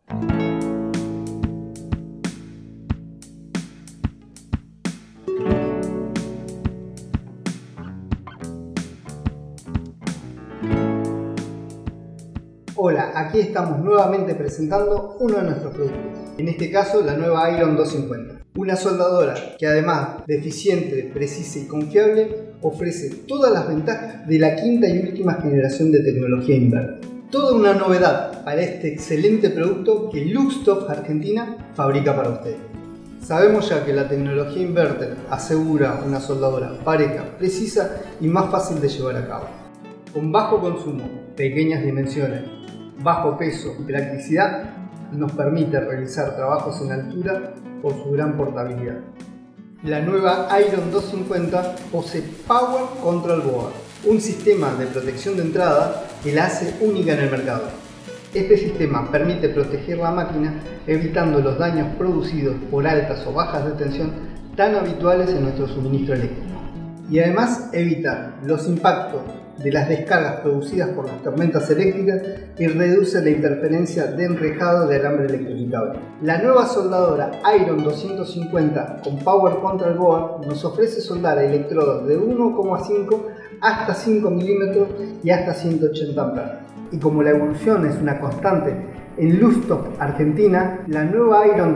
Hola, aquí estamos nuevamente presentando uno de nuestros productos, en este caso la nueva Iron 250. Una soldadora que además de eficiente, precisa y confiable, ofrece todas las ventajas de la quinta y última generación de tecnología inverter. Toda una novedad para este excelente producto que Luxoft Argentina fabrica para ustedes. Sabemos ya que la tecnología inverter asegura una soldadura pareja, precisa y más fácil de llevar a cabo. Con bajo consumo, pequeñas dimensiones, bajo peso y practicidad, nos permite realizar trabajos en altura por su gran portabilidad. La nueva Iron 250 posee Power Control Board, un sistema de protección de entrada que la hace única en el mercado. Este sistema permite proteger la máquina evitando los daños producidos por altas o bajas de tensión tan habituales en nuestro suministro eléctrico. Y además evita los impactos de las descargas producidas por las tormentas eléctricas y reduce la interferencia de enrejado de alambre electrificable. La nueva soldadora Iron 250 con Power Control Board nos ofrece soldar electrodos de 1,5 hasta 5 milímetros y hasta 180 amperes. Y como la evolución es una constante en Luxoft Argentina, la nueva Iron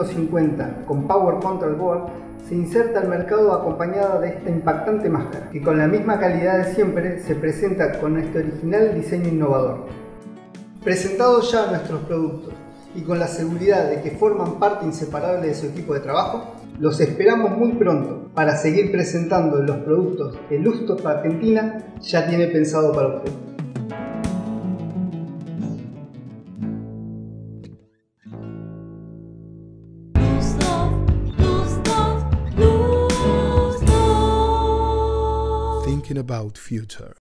250 con Power Control Board se inserta al mercado acompañada de esta impactante máscara, que con la misma calidad de siempre se presenta con este original diseño innovador. Presentados ya nuestros productos y con la seguridad de que forman parte inseparable de su equipo de trabajo, los esperamos muy pronto para seguir presentando los productos que Luxoft Argentina ya tiene pensado para usted. Thinking about future.